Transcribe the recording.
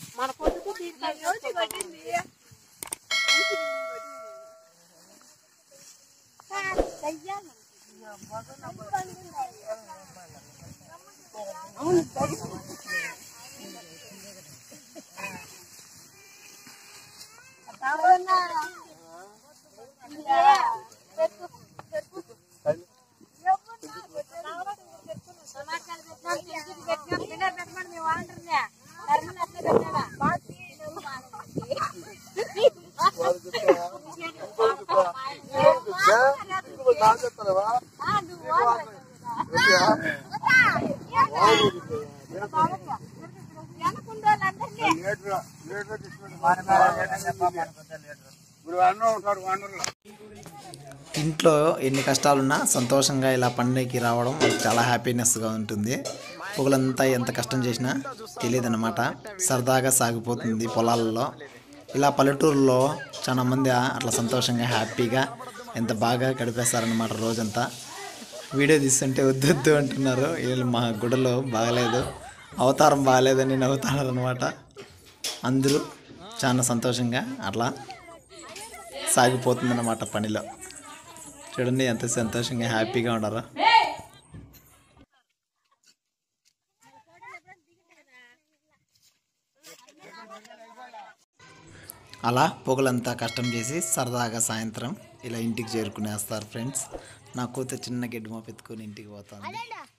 మన పొద్దుకు కొట్టింది ఇంట్లో ఎన్ని కష్టాలున్నా సంతోషంగా ఇలా పండుగకి రావడం చాలా హ్యాపీనెస్గా ఉంటుంది. పొగలంతా ఎంత కష్టం చేసినా తెలియదన్నమాట, సరదాగా సాగిపోతుంది పొలాలలో. ఇలా పల్లెటూరులో చాలా మంది అట్లా సంతోషంగా హ్యాపీగా ఎంత బాగా గడిపేస్తారనమాట రోజంతా. వీడియో తీస్తుంటే వద్దు అంటున్నారు వీళ్ళు. మా గుడిలో బాగలేదు, అవతారం బాగలేదని నవ్వుతారనమాట. అందరూ చాలా సంతోషంగా అట్లా సాగిపోతుందన్నమాట పనిలో. చూడండి ఎంత సంతోషంగా హ్యాపీగా ఉన్నారో. అలా పొగలంతా కష్టం చేసి సరదాగా సాయంత్రం ఇలా ఇంటికి చేరుకునేస్తారు ఫ్రెండ్స్. నా కూతురు చిన్న గిడ్డ మోపెత్తుకొని ఇంటికి పోతాను.